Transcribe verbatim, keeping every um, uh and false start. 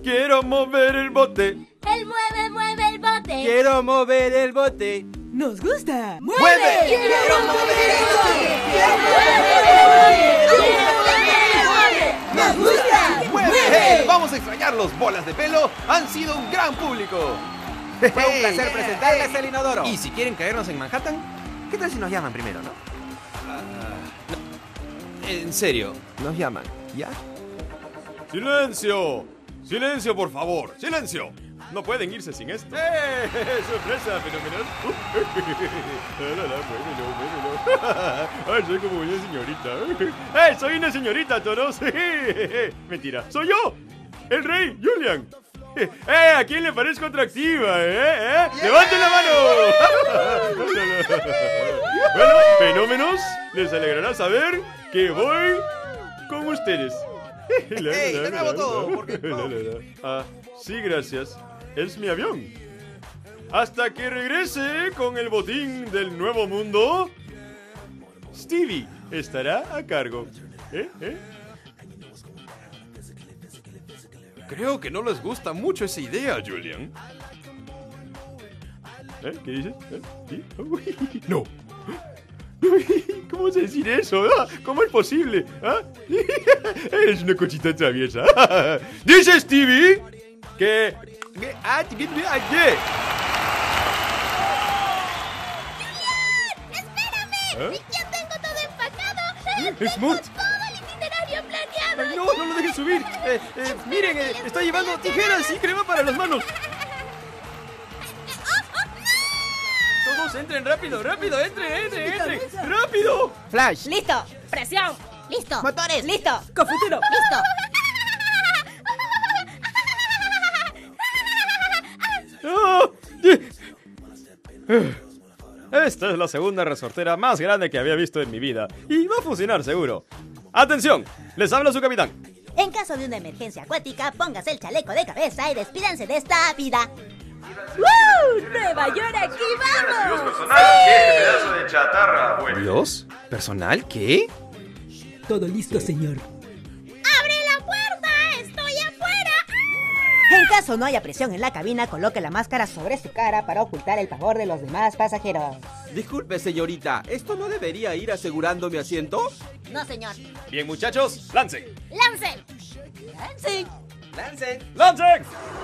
Quiero mover el bote. Él mueve, mueve el bote. Quiero mover el bote. ¡Nos gusta! ¡Mueve! Quiero mover el bote. ¡Nos gusta! ¡Mueve! Vamos a extrañar los bolas de pelo. Han sido un gran público. Fue un placer presentarles el inodoro. Y si quieren caernos en Manhattan, ¿Qué tal si nos llaman primero, no? en serio, nos llaman, ¿ya? ¡Silencio! ¡Silencio, por favor! ¡Silencio! No pueden irse sin esto. ¡Eh! ¡Sorpresa fenomenal! ¡La, la, muévelo, muévelo! ¡Ay, soy como una señorita! ¡Eh! ¡Soy una señorita, toros! ¡Mentira! ¡Soy yo! ¡El rey, Julian! ¡Eh! ¿A quién le parezco atractiva, eh? ¿Eh? ¡Levanten la mano! Bueno, fenómenos, les alegrará saber que voy con ustedes. ¡Ey, de nuevo todo! Porque no. Ah, sí, gracias. Es mi avión. Hasta que regrese con el botín del nuevo mundo, Stevie estará a cargo. ¿Eh? ¿Eh? Creo que no les gusta mucho esa idea, Julian. ¿Eh? ¿Qué dices? ¿Eh? ¿Sí? Uy, no. Uy, ¿cómo vas a decir eso? Ah, ¿cómo es posible? ¿Ah? Eres una cochita traviesa. Dice Stevie que... que- ah, que- que- ah, que- ¡Espérame! ¿Ah? ¡Ya tengo todo empacado! ¿Es ¡Tengo Smooth? todo el itinerario planeado! Ay, no, no lo dejes subir. Eh, eh, miren, eh, está llevando tijeras y crema para las manos. Todos entren rápido, rápido, entren, entren, entren. ¡Rápido! Flash. ¡Listo! ¡Presión! ¡Listo! Motores. ¡Listo! ¡Cofuturo! ¡Listo! ¡Ah! Esta es la segunda resortera más grande que había visto en mi vida. Y va a funcionar seguro. ¡Atención! Les habla su capitán. En caso de una emergencia acuática, póngase el chaleco de cabeza y despídanse de esta vida. ¡Woo! ¡Nueva York, aquí vamos! ¿Qué pedazo de chatarra, bueno? ¿Dios? ¿Personal? ¿Qué? Todo listo, señor. ¡Abre la puerta! ¡Estoy afuera! En caso no haya presión en la cabina, coloque la máscara sobre su cara para ocultar el pavor de los demás pasajeros. Disculpe, señorita. ¿Esto no debería ir asegurando mi asiento? No, señor. Bien, muchachos, lancen. ¡Lancen! ¡Lancen! ¡Lancen! ¡Lancen!